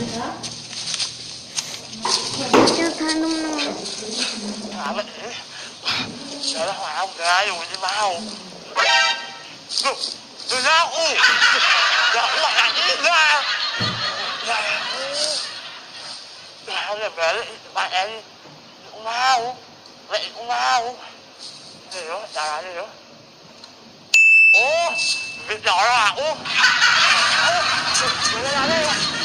Cho than đúng không? Trời ơi, Hoàng không kìa, dùng đi mau. Tôi ra, dạ, Hoàng lại đi ra. Dạ, về đấy, bạn em đi. Cũng mau. Vậy cũng mau. Gì đó, chả là gì đó. Việc nhỏ đó à? Ủa, ra đây.